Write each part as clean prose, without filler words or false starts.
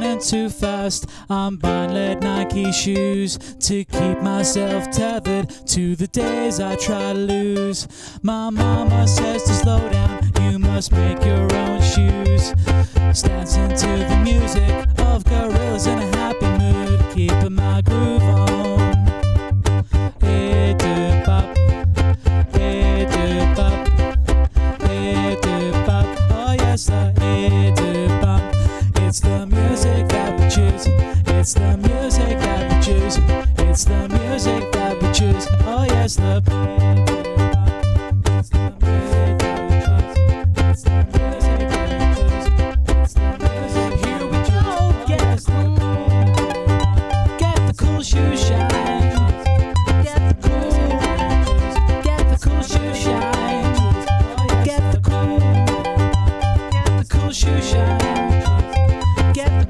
running too fast. I'm buying lead Nike shoes to keep myself tethered to the days I try to lose. My mama says to slow down, you must make your own shoes. Dancing to the music of gorillas in a happy mood, keeping my groove on. Hey do bop, hey do bop, hey do bop. Oh yes, the hey do bop. It's the music that we choose. It's the music that we choose. It's the music that we choose. Oh yes, the hey do bop. It's the music that we choose. It's the music that we choose. It's the music. Here we go. Get the cool. Get the cool shoe shine. Get the cool. Get the cool shoe shine. Get the cool. Get the cool shoe shine. Get the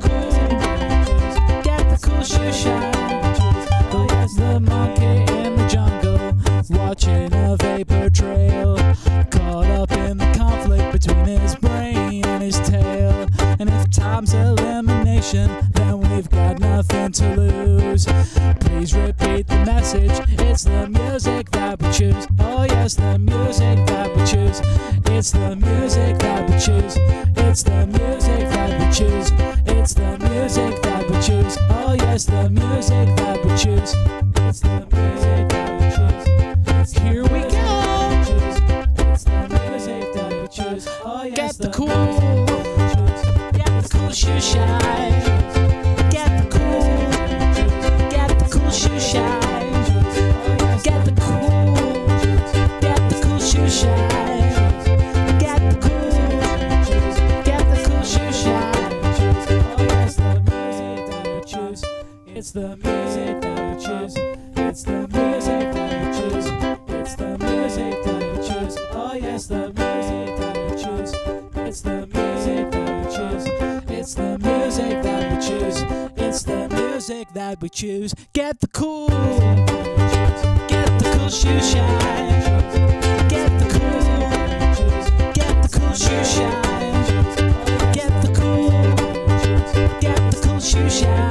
cool shoe shine. Oh yes, the monkey in the jungle, watching a vapor trail, caught up in the conflict between his brain and his tail. And if time's elimination, then we've got nothing to lose. Please repeat the message. It's the music that we choose. Oh yes, the music that we choose. It's the music that we choose. It's the music that we choose. It's the music that we choose. Oh yes, the music that we choose. It's the music that we choose. Here we go. It's the music that we choose. Oh yes, get the cool. Get the cool shoe shine. Get the cool. Get the cool shoe shine. Get the cool. Get the cool shoe shine. Get the cool. Get the cool shoe shine. It's the music that we choose. It's the music that we choose. It's the music that we choose. Oh yes, the music that we choose. It's the music that we choose. It's the music that we choose. It's the music that we choose. Get the cool. Get the cool shoe shine. Get the cool. Get the cool shoe shine. Get the cool. Get the cool shoe shine.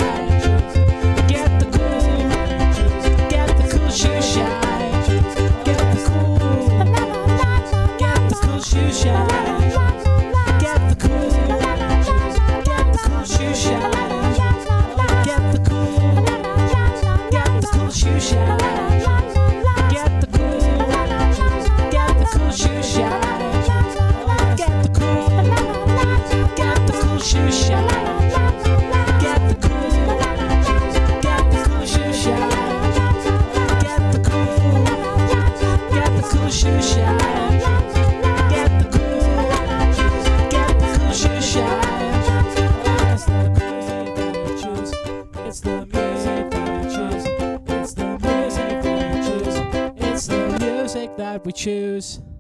It's the music that we choose. It's the music that we choose. It's the music that we choose.